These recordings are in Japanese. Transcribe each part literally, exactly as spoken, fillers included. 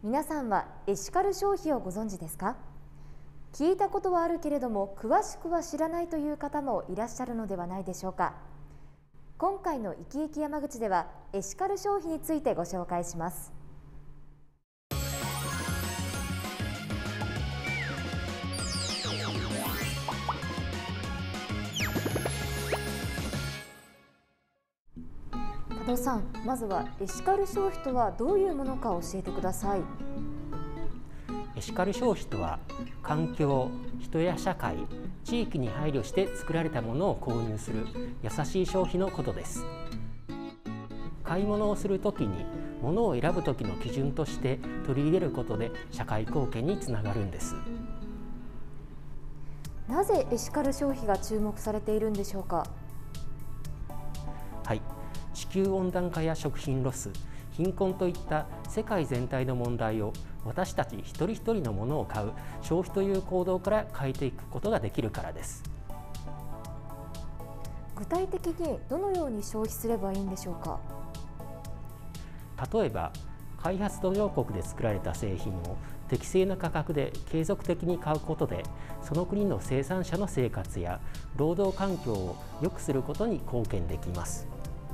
皆さんはエシカル消費をご存知ですか？聞いたことはあるけれども詳しくは知らないという方もいらっしゃるのではないでしょうか。今回のいきいき山口ではエシカル消費についてご紹介します。多度さん、まずはエシカル消費とはどういうものか教えてください。 エシカル消費とは、環境、人や社会、地域に配慮して作られたものを購入する優しい消費のことです。買い物をするときに物を選ぶときの基準として取り入れることで社会貢献につながるんです。 なぜエシカル消費が注目されているんでしょうか。 はい、地球温暖化や食品ロス、貧困といった世界全体の問題を私たち一人一人のものを買う消費という行動から変えていくことができるからです。 具体的にどのように消費すればいいんでしょうか。 例えば、開発途上国で作られた製品を適正な価格で継続的に買うことで、その国の生産者の生活や労働環境を良くすることに貢献できます。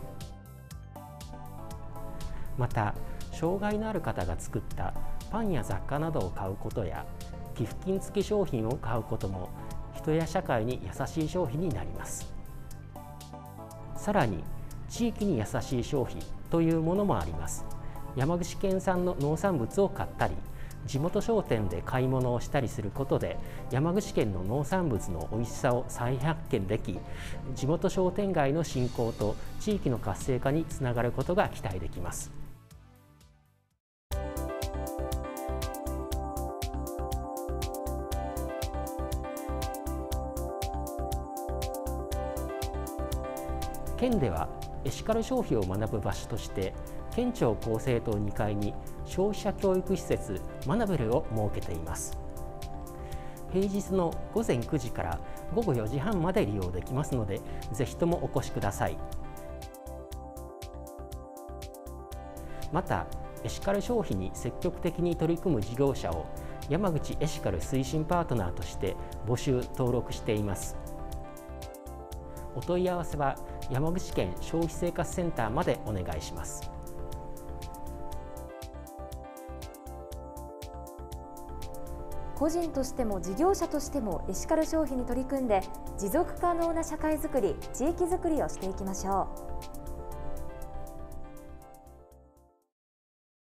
また、障害のある方が作ったパンや雑貨などを買うことや、寄付金付き商品を買うことも人や社会に優しい消費になります。さらに、地域に優しい消費というものもあります。山口県産の農産物を買ったり、地元商店で買い物をしたりすることで、山口県の農産物の美味しさを再発見でき、地元商店街の振興と地域の活性化につながることが期待できます。県ではエシカル消費を学ぶ場所として県庁厚生棟にかいに消費者教育施設マナベルを設けています。平日のごぜんくじからごごよじはんまで利用できますので、ぜひともお越しください。また、エシカル消費に積極的に取り組む事業者を山口エシカル推進パートナーとして募集登録しています。お問い合わせは山口県消費生活センターまでお願いします。 個人としても事業者としてもエシカル消費に取り組んで持続可能な社会づくり、地域づくりをしていきましょう。